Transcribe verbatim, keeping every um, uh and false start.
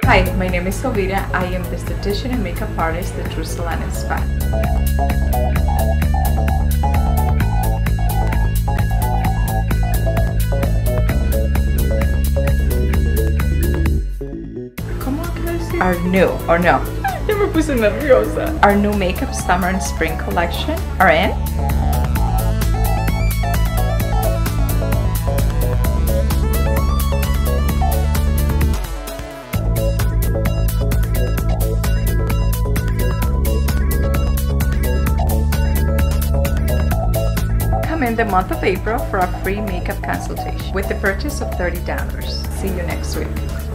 Hi, my name is Jovita. I am the esthetician and makeup artist at Tru Salon Spa. ¿Cómo que decir? Our new, or no? Ya me puse nerviosa. Our new makeup summer and spring collection are in. In the month of April for a free makeup consultation with the purchase of thirty dollars. See you next week.